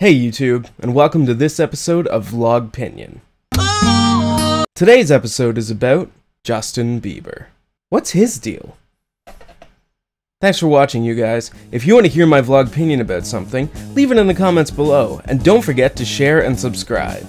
Hey YouTube, and welcome to this episode of Vlogpinion. Today's episode is about Justin Bieber. What's his deal? Thanks for watching, you guys. If you want to hear my Vlogpinion about something, leave it in the comments below, and don't forget to share and subscribe.